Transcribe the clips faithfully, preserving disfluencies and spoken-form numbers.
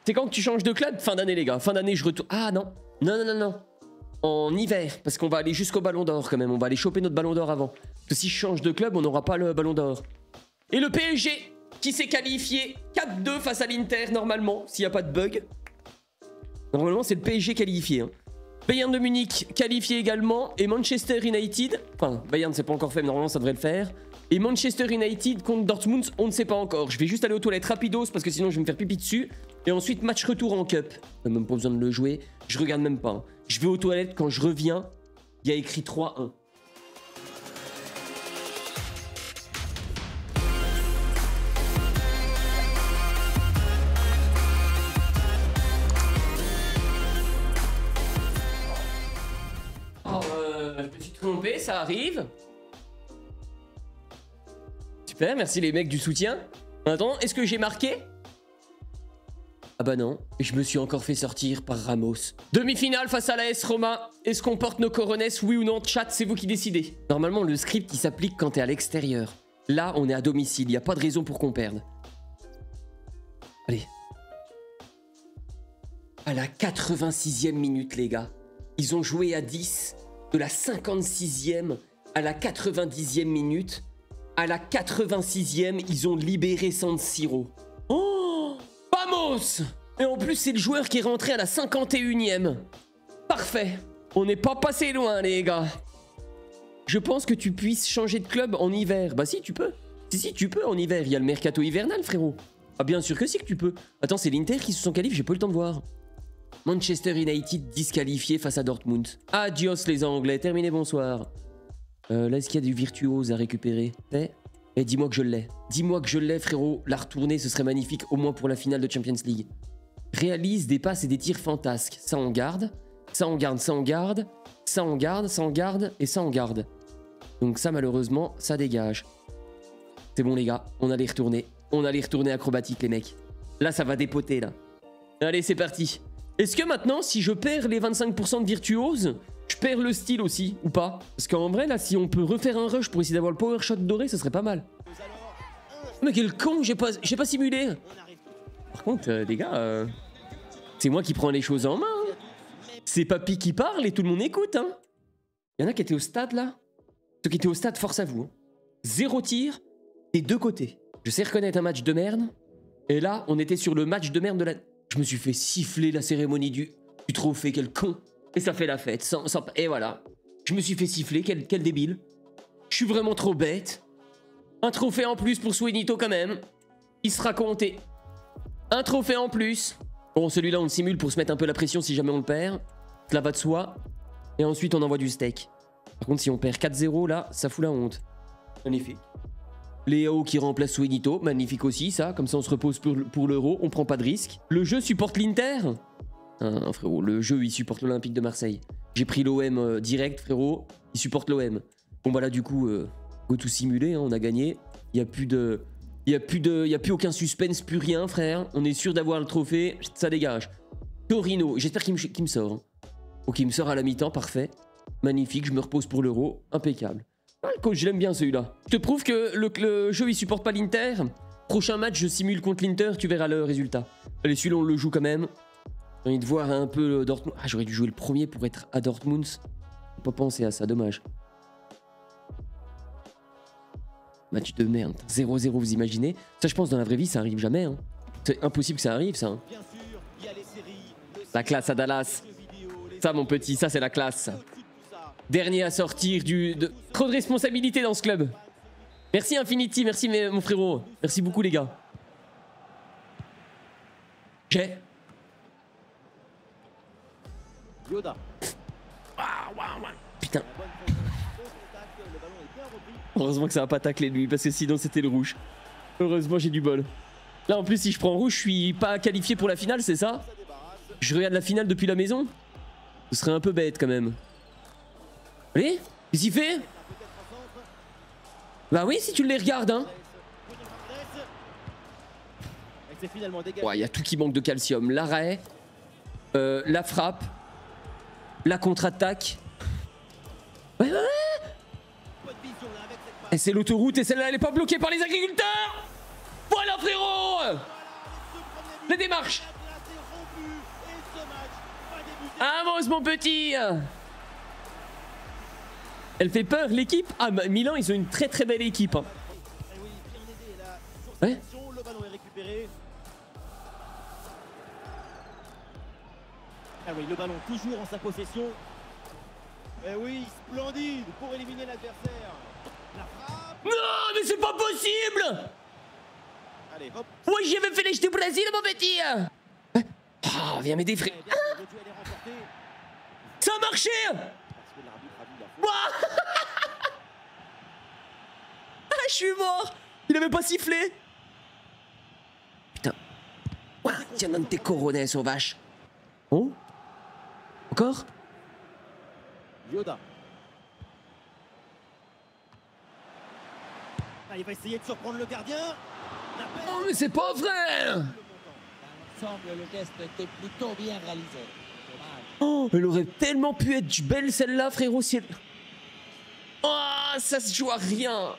C'est quand que tu changes de club? Fin d'année, les gars. Fin d'année, je retourne. Ah non. Non, non, non, non. En hiver. Parce qu'on va aller jusqu'au ballon d'or quand même. On va aller choper notre ballon d'or avant. Parce que si je change de club, on n'aura pas le ballon d'or. Et le P S G qui s'est qualifié quatre deux face à l'Inter, normalement, s'il n'y a pas de bug. Normalement, c'est le P S G qualifié. Hein. Bayern de Munich qualifié également. Et Manchester United. Enfin, Bayern, c'est pas encore fait, mais normalement, ça devrait le faire. Et Manchester United contre Dortmund, on ne sait pas encore. Je vais juste aller aux toilettes rapidos parce que sinon je vais me faire pipi dessus. Et ensuite, match retour en cup. Même pas besoin de le jouer. Je regarde même pas. Hein. Je vais aux toilettes. Quand je reviens, il y a écrit trois un. Oh, euh, je me suis trompé, ça arrive. Super, merci les mecs du soutien. Attends, est-ce que j'ai marqué? Ah bah non, je me suis encore fait sortir par Ramos. Demi-finale face à l'A S Roma. Est-ce qu'on porte nos coronets, oui ou non? Chat, c'est vous qui décidez. Normalement, le script, il s'applique quand t'es à l'extérieur. Là, on est à domicile, il n'y a pas de raison pour qu'on perde. Allez. À la quatre-vingt-sixième minute, les gars. Ils ont joué à dix. De la cinquante-sixième à la quatre-vingt-dixième minute. À la quatre-vingt-sixième, ils ont libéré San Siro. Oh, vamos! Et en plus, c'est le joueur qui est rentré à la cinquante et unième. Parfait. On n'est pas passé loin, les gars. Je pense que tu puisses changer de club en hiver. Bah si, tu peux. Si, si, tu peux en hiver. Il y a le mercato hivernal, frérot. Ah bien sûr que si que tu peux. Attends, c'est l'Inter qui se sont qualifiés, j'ai pas eu le temps de voir. Manchester United disqualifié face à Dortmund. Adios les Anglais, terminé, bonsoir. Euh, là, est-ce qu'il y a du virtuose à récupérer? Eh, eh dis-moi que je l'ai. Dis-moi que je l'ai, frérot. La retournée, ce serait magnifique, au moins pour la finale de Champions League. Réalise des passes et des tirs fantasques. Ça, on garde. Ça, on garde. Ça, on garde. Ça, on garde. Ça, on garde. Et ça, on garde. Donc ça, malheureusement, ça dégage. C'est bon, les gars. On allait retourner. On allait retourner acrobatique, les mecs. Là, ça va dépoter, là. Allez, c'est parti. Est-ce que maintenant, si je perds les vingt-cinq pour cent de virtuose, je perds le style aussi, ou pas? Parce qu'en vrai, là, si on peut refaire un rush pour essayer d'avoir le power shot doré, ce serait pas mal. Mais quel con, j'ai pas, j'ai pas simulé. Par contre, euh, les gars, euh, c'est moi qui prends les choses en main. Hein. C'est Papy qui parle et tout le monde écoute. Hein. Il y en a qui étaient au stade, là. Ceux qui étaient au stade, force à vous. Hein. Zéro tir des deux côtés. Je sais reconnaître un match de merde. Et là, on était sur le match de merde de la... Je me suis fait siffler la cérémonie du, du trophée, quel con. Et ça fait la fête. Sans, sans... Et voilà. Je me suis fait siffler, quel, quel débile. Je suis vraiment trop bête. Un trophée en plus pour Suenito quand même. Il sera compté. Un trophée en plus. Bon, celui-là, on le simule pour se mettre un peu la pression si jamais on le perd. Cela va de soi. Et ensuite, on envoie du steak. Par contre, si on perd quatre zéro, là, ça fout la honte. Magnifique. Léo qui remplace Suenito, magnifique aussi ça, comme ça on se repose pour, pour l'euro, on prend pas de risque. Le jeu supporte l'Inter? Hein, frérot, le jeu il supporte l'Olympique de Marseille. J'ai pris l'O M euh, direct, frérot, il supporte l'O M. Bon bah là du coup, euh, go to simuler, hein, on a gagné. Il y a plus de... Il y a plus de... Il y a plus aucun suspense, plus rien frère. On est sûr d'avoir le trophée, ça dégage. Torino, j'espère qu'il me, qu'il me sort. Hein. Ok, il me sort à la mi-temps, parfait. Magnifique, je me repose pour l'euro, impeccable. Ah, le coach, je l'aime bien celui-là. Je te prouve que le, le jeu, il supporte pas l'Inter. Prochain match, je simule contre l'Inter, tu verras le résultat. Allez, celui-là, on le joue quand même. J'ai envie de voir un peu Dortmund. Ah, j'aurais dû jouer le premier pour être à Dortmund. J'ai pas pensé à ça, dommage. Match de merde. zéro zéro, vous imaginez? Ça, je pense, dans la vraie vie, ça arrive jamais. Hein. C'est impossible que ça arrive, ça. Hein. La classe à Dallas. Ça, mon petit, ça, c'est la classe. Dernier à sortir du... De... Trop de responsabilité dans ce club. Merci Infinity, merci mes, mon frérot. Merci beaucoup les gars. J'ai... Putain. Heureusement que ça va pas tacler lui, parce que sinon c'était le rouge. Heureusement j'ai du bol. Là en plus si je prends rouge, je suis pas qualifié pour la finale, c'est ça? Je regarde la finale depuis la maison? Ce serait un peu bête quand même. Allez, qu'est-ce qu'il fait? Bah oui, si tu les regardes, hein. Ouais, il y a tout qui manque de calcium. L'arrêt, euh, la frappe, la contre-attaque. Ouais, ouais, ouais. Et c'est l'autoroute et celle-là, elle est pas bloquée par les agriculteurs. Voilà, frérot. La démarche. Avance mon petit. Elle fait peur l'équipe. Ah Milan ils ont une très très belle équipe hein. Ouais. Le ballon est récupéré. Ah oui, le ballon toujours en sa possession. Eh oui, splendide pour éliminer l'adversaire. La frappe. Non, mais c'est pas possible. Allez, hop. Oui, j'avais fait les du Brésil, mon petit. Ah, viens m'aider, frère. Le duel est remporté. Ça a marché. Parce que l'arbitre a vu la faute. Ouah. Ah, je suis mort. Il avait pas sifflé. Putain. Ouah, tiens dans tes coronets, sauvage. Oh. Encore? Yoda. Ah, il va essayer de surprendre le gardien. Oh, mais c'est pas vrai. L'ensemble, le geste était plutôt bien réalisé. Dommage. Oh, elle aurait tellement pu être belle celle-là, frérot, si elle... Oh, ça se joue à rien.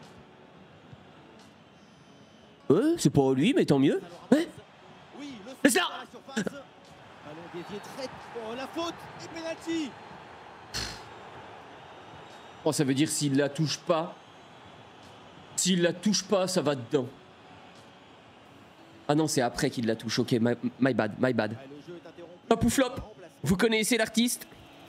Ouais, c'est pas lui, mais tant mieux. Ouais. Oui, le C'est ça. dans la surface. Ballon dévié très... Oh, la faute et penalty. Oh, ça veut dire s'il la touche pas... S'il la touche pas, ça va dedans. Ah non, c'est après qu'il la touche. Ok, my, my bad, my bad. Ah, le jeu est interrompu. Hop ou flop. Vous connaissez l'artiste?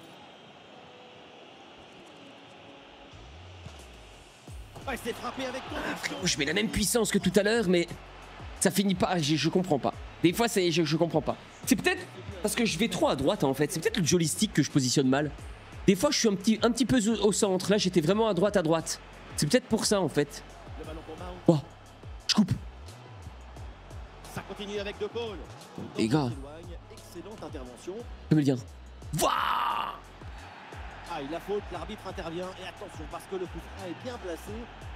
Ah, il s'est frappé avec conviction. Je mets la même puissance que tout à l'heure, mais ça finit pas. Je, je comprends pas. Des fois, c'est, je, je comprends pas. C'est peut-être parce que je vais trop à droite en fait. C'est peut-être le joystick que je positionne mal. Des fois, je suis un petit, un petit peu au, au centre. Là, j'étais vraiment à droite, à droite. C'est peut-être pour ça en fait. Le ballon pour Mount. Oh, je coupe. Ça continue avec De Paul. Les gars. Excellente intervention. Je me le dire. Wouah! Ah, il a faute, l'arbitre intervient. Et attention, parce que le coup franc est bien placé.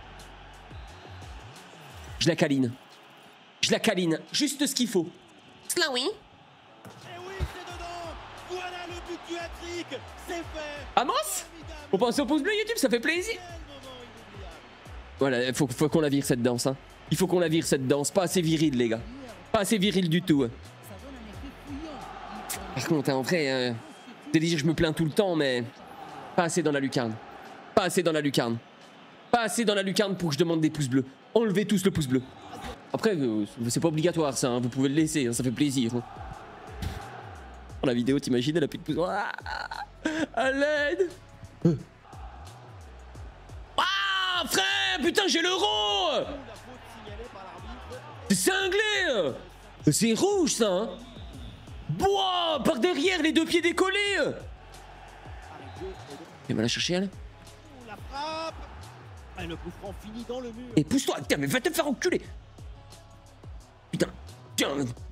Je la câline. Je la câline. Juste ce qu'il faut. Cela oui. Et oui, c'est dedans. Voilà le but du hat-trick. C'est fait. Amos? Faut penser au pouce bleu YouTube, ça fait plaisir. Quel moment inoubliable. Voilà, faut, faut qu'on la vire cette danse. Hein. Il faut qu'on la vire cette danse. Pas assez viril, les gars. Pas assez viril du tout. Par contre, hein, en vrai, euh, c'est dire je me plains tout le temps, mais pas assez dans la lucarne. Pas assez dans la lucarne. Pas assez dans la lucarne pour que je demande des pouces bleus. Enlevez tous le pouce bleu. Après, euh, c'est pas obligatoire ça, hein, vous pouvez le laisser, hein, ça fait plaisir. Hein. Dans la vidéo, t'imagines, elle a plus de pouces. Ah, à l'aide. Ah, frère, putain, j'ai l'euro. La faute signalée par l'arbitre. C'est cinglé. C'est rouge ça, hein. Boah, par derrière, les deux pieds décollés. Arrêt de jeu. Elle va la chercher, elle. La frappe. Et le coup franc finit dans le mur. Et pousse-toi, putain, mais va te faire enculer. Putain, tiens.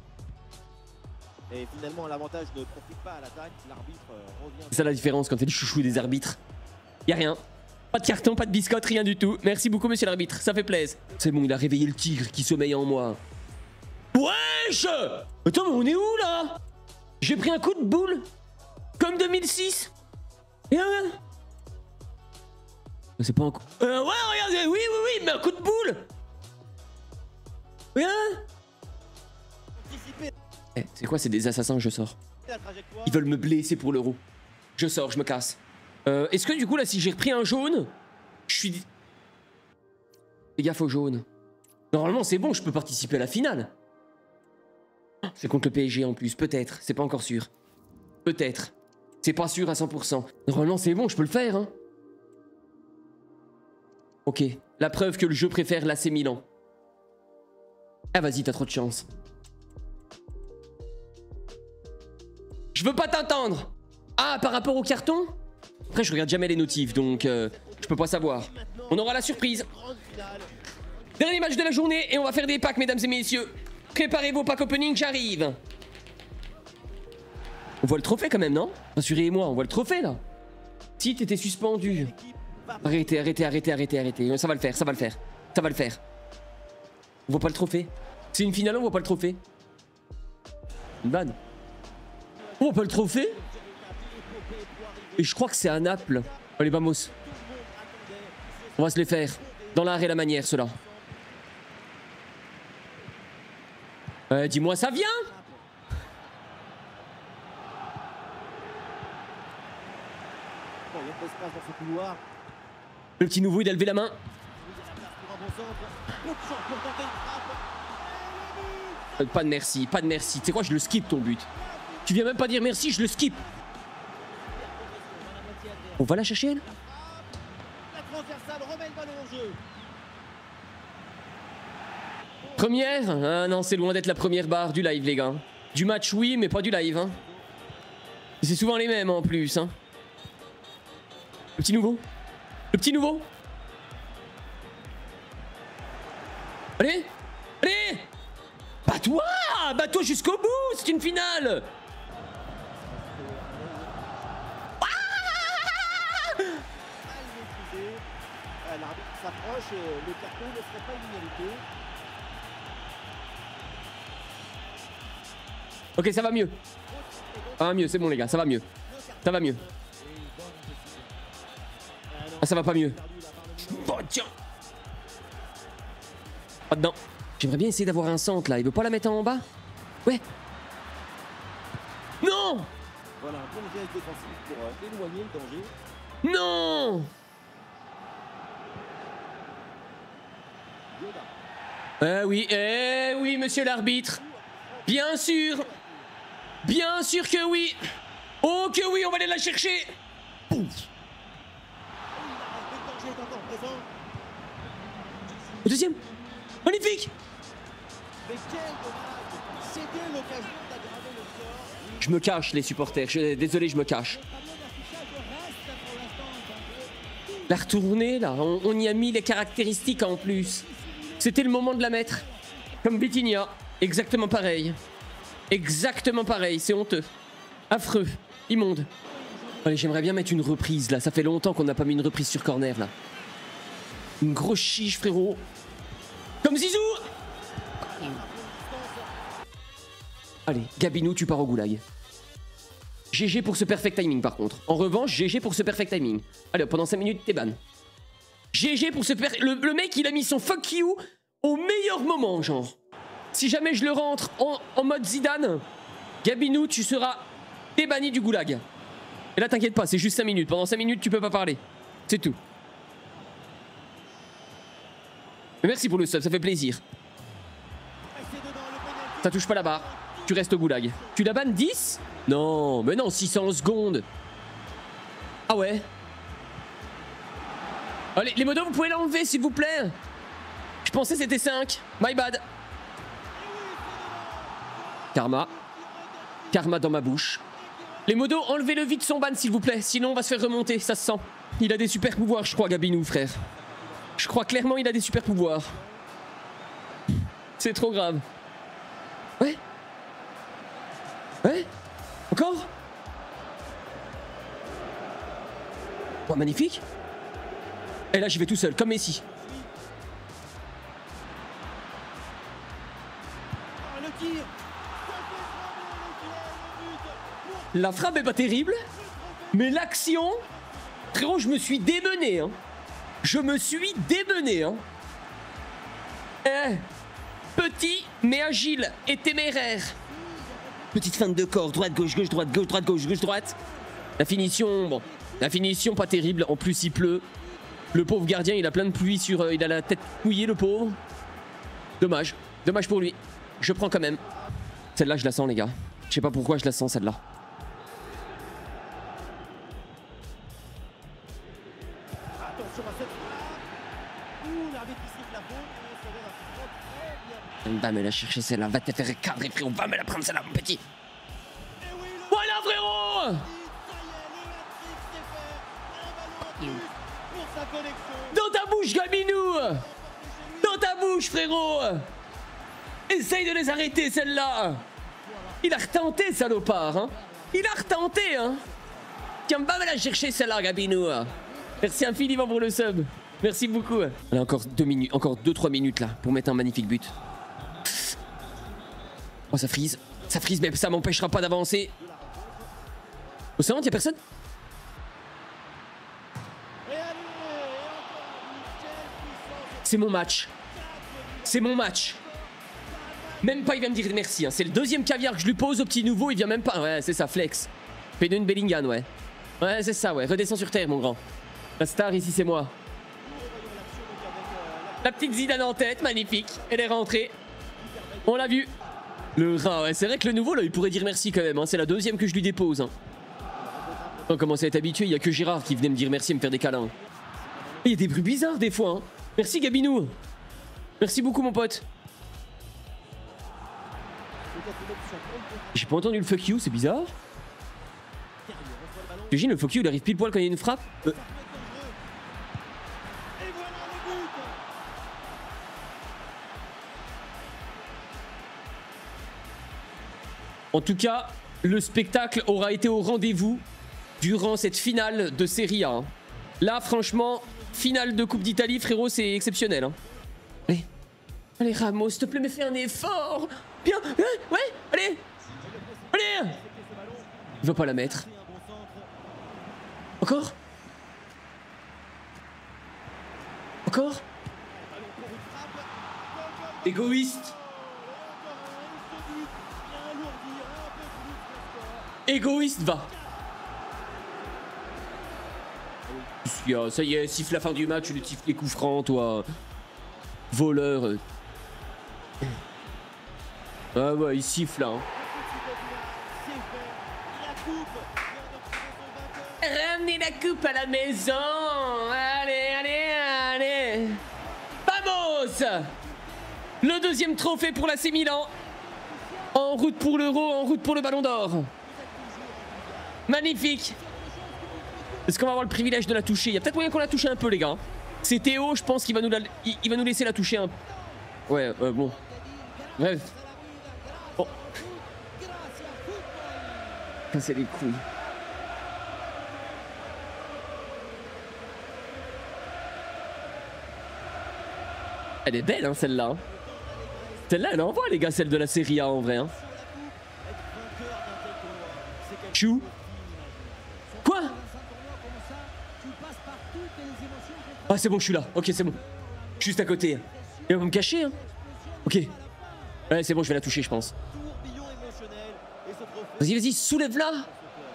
Et finalement, l'avantage ne profite pas à l'attaque. L'arbitre euh, revient. C'est ça la différence quand t'es le chouchou des arbitres. Y'a rien. Pas de carton, pas de biscotte, rien du tout. Merci beaucoup, monsieur l'arbitre, ça fait plaisir. C'est bon, il a réveillé le tigre qui sommeille en moi. Wesh! Attends, mais on est où là? J'ai pris un coup de boule. Comme deux mille six. Et un... C'est pas un coup... Euh, ouais, regardez, oui, oui, oui, mais un coup de boule. Rien. Anticiper Eh, c'est quoi, c'est des assassins, je sors. la trajectoire. Ils veulent me blesser pour l'euro. Je sors, je me casse. Euh, Est-ce que du coup, là, si j'ai repris un jaune, je suis... Fais gaffe au jaune. Normalement, c'est bon, je peux participer à la finale. C'est contre le P S G en plus, peut-être. C'est pas encore sûr. Peut-être. C'est pas sûr à cent pour cent. Normalement, c'est bon, je peux le faire, hein. Ok. La preuve que le jeu préfère l'A C Milan. Ah, vas-y, t'as trop de chance. Je veux pas t'entendre. Ah, par rapport au carton? Après, je regarde jamais les notifs, donc euh, je peux pas savoir. On aura la surprise. Grande finale. Dernier match de la journée et on va faire des packs, mesdames et messieurs. Préparez vos packs opening, j'arrive. On voit le trophée quand même, non? Rassurez-moi, on voit le trophée là. Si t'étais suspendu. L'équipe va Arrêtez, arrêtez, arrêtez, arrêtez, arrêtez. Ça va le faire, ça va le faire. Ça va le faire. On voit pas le trophée. C'est une finale, on voit pas le trophée. Une vanne. On voit pas le trophée. Et je crois que c'est à Naples. Allez, vamos. On va se les faire. Dans l'art et la manière, ceux-là. Euh, dis-moi, ça vient? il y a de l'espace dans ce couloir. Le petit nouveau, il a levé la main. Oui, il y a la place pour un bon centre. Coup de champ pour tenter une frappe. Euh, pas de merci, pas de merci. Tu sais quoi, je le skip ton but. Tu viens même pas dire merci, je le skip. On va la chercher elle. La transversale remet le ballon en jeu. Première? Ah non, c'est loin d'être la première barre du live, les gars. Du match, oui, mais pas du live. Hein. C'est souvent les mêmes en plus. Hein. Le petit nouveau. Le petit nouveau. Allez. Allez. Bats-toi. Bats-toi jusqu'au bout. C'est une finale. L'arbitre s'approche, le carton ne serait pas une inégalité. Ok, ça va mieux. Ça va mieux, c'est bon les gars, ça va mieux. Ça va mieux. Ah, ça va pas mieux. Oh, tiens. Pas dedans. J'aimerais bien essayer d'avoir un centre là. Il veut pas la mettre en bas? Ouais. Non. Voilà, un bon geste défensif pour euh, éloigner le danger. Non. Eh oui, eh oui, monsieur l'arbitre. Bien sûr. Bien sûr que oui. Oh que oui, on va aller la chercher. Pouf. Au deuxième. Magnifique. Mais quel dommage. C'était l'occasion d'aggraver le score. Je me cache les supporters, je, désolé je me cache. La retournée là, on, on y a mis les caractéristiques en plus. C'était le moment de la mettre. Comme Vitinha, exactement pareil. Exactement pareil, c'est honteux. Affreux, immonde. Allez, j'aimerais bien mettre une reprise là, ça fait longtemps qu'on n'a pas mis une reprise sur corner là. Une grosse chiche frérot. Comme Zizou. Allez, Gabinou, tu pars au goulag. G G pour ce perfect timing par contre. En revanche, G G pour ce perfect timing. Allez, pendant cinq minutes, t'es ban. G G pour ce per... Le, le mec, il a mis son fuck you au meilleur moment, genre. Si jamais je le rentre en, en mode Zidane, Gabinou, tu seras débanni du goulag. Et là, t'inquiète pas, c'est juste cinq minutes. Pendant cinq minutes, tu peux pas parler. C'est tout. Mais merci pour le sub, ça fait plaisir. Ça touche pas la barre. Tu restes au goulag. Tu la bannes dix? Non, mais non, six cents secondes. Ah ouais. Allez, les modos, vous pouvez l'enlever, s'il vous plaît. Je pensais c'était cinq. My bad. Karma. Karma dans ma bouche. Les modos, enlevez-le vite son ban, s'il vous plaît. Sinon, on va se faire remonter, ça se sent. Il a des super pouvoirs, je crois, Gabinou, frère. Je crois clairement il a des super pouvoirs. C'est trop grave. Ouais. Ouais. Encore. Oh, magnifique. Et là, j'y vais tout seul, comme Messi. La frappe est pas terrible, mais l'action... Frérot, je me suis démené, hein. Je me suis démené, hein. Eh, petit, mais agile et téméraire. Petite feinte de corps, droite, gauche, gauche, droite, gauche, droite, gauche, gauche, droite. La finition, bon, la finition pas terrible. En plus, il pleut. Le pauvre gardien, il a plein de pluie sur... Euh, il a la tête mouillée, le pauvre. Dommage. Dommage pour lui. Je prends quand même. Celle-là, je la sens, les gars. Je sais pas pourquoi je la sens, celle-là. Va me la chercher celle-là, va te faire cadrer frérot, va me la prendre celle-là mon petit. Voilà frérot. Dans ta bouche Gabinou. Dans ta bouche frérot. Essaye de les arrêter celle-là. Il a retenté salopard hein. Il a retenté hein. Tiens, va me la chercher celle-là Gabinou. Merci infiniment pour le sub. Merci beaucoup. Allez, encore deux minutes, encore deux trois minutes là pour mettre un magnifique but. Oh, ça frise. Ça frise, mais ça m'empêchera pas d'avancer. Au centre, y'a personne? C'est mon match. C'est mon match. Même pas, il vient me dire merci. Hein. C'est le deuxième caviar que je lui pose au petit nouveau. Il vient même pas. Ouais, c'est ça, flex. Pédone Bellingham, ouais. Ouais, c'est ça, ouais. Redescends sur terre, mon grand. La star, ici, c'est moi. La petite Zidane en tête, magnifique. Elle est rentrée. On l'a vu. Le rat, ouais. C'est vrai que le nouveau, là, il pourrait dire merci quand même. Hein. C'est la deuxième que je lui dépose. Hein. On commence à être habitué. Il n'y a que Gérard qui venait me dire merci et me faire des câlins. Il y a des bruits bizarres, des fois. Hein. Merci, Gabinou. Merci beaucoup, mon pote. J'ai pas entendu le fuck you, c'est bizarre. J'imagine le fuck you, il arrive pile poil quand il y a une frappe. Euh. En tout cas, le spectacle aura été au rendez-vous durant cette finale de Serie A. Hein. Là, franchement, finale de Coupe d'Italie, frérot, c'est exceptionnel. Hein. Allez, allez Ramos, s'il te plaît, mais fais un effort. Bien, ouais, ouais, allez, allez. Il va pas la mettre. Encore? Encore? Égoïste. Égoïste, va. Ça y est, siffle la fin du match, tu le siffles les coups francs, toi. Voleur. Ah ouais, il siffle là. Hein. Ramenez la coupe à la maison. Allez, allez, allez. Vamos. Le deuxième trophée pour l'A C Milan. En route pour l'Euro, en route pour le Ballon d'Or. Magnifique. Est-ce qu'on va avoir le privilège de la toucher? Il y a peut-être moyen qu'on la touche un peu, les gars. C'est Théo, je pense qu'il va nous la... il, il va nous laisser la toucher un peu. Ouais, euh, bon. Bref. Bon. Casser les couilles. Elle est belle, hein, celle-là. Hein. Celle-là, elle envoie, les gars, celle de la Serie A, en vrai. Hein. Chou. Quoi? Ah, c'est bon, je suis là. Ok, c'est bon. Juste à côté. Il va me cacher, hein. Ok. Ouais, c'est bon, je vais la toucher, je pense. Vas-y, vas-y, soulève-la.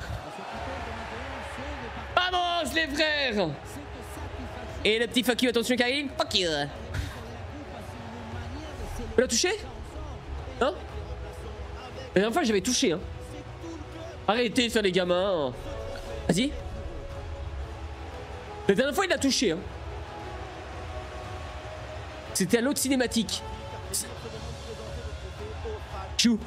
Vamos, les frères. Et le petit fuck you, attention, Karim. Fuck you. Tu peux la toucher? Hein? La dernière fois, j'avais touché, hein. Arrêtez de faire les gamins. Vas-y. La dernière fois, il l'a touché, hein. C'était à l'autre cinématique. Chou.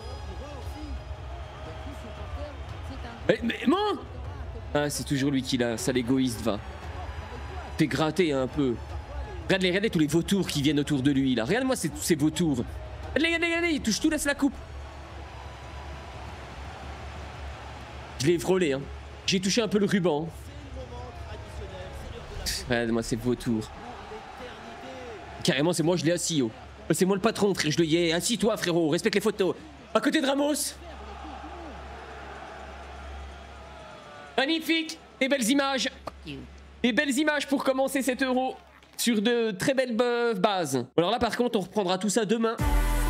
Mais, mais moi. Ah, c'est toujours lui qui l'a. Ça, l'égoïste, va. T'es gratté un peu. Regarde-les, regardez tous les vautours qui viennent autour de lui, là. Regarde-moi ces, ces vautours. Regardez, regardez, regardez. Il touche tout, laisse la coupe. Je l'ai frôlé, hein. J'ai touché un peu le ruban. Regarde-moi ces vautours. Carrément, c'est moi, je l'ai assis, oh. C'est moi le patron, frère, je le y ai. Assis-toi, frérot, respecte les photos. À côté de Ramos. Magnifique. Des belles images. Des belles images pour commencer cet Euro. Sur de très belles bases. Alors là, par contre, on reprendra tout ça demain.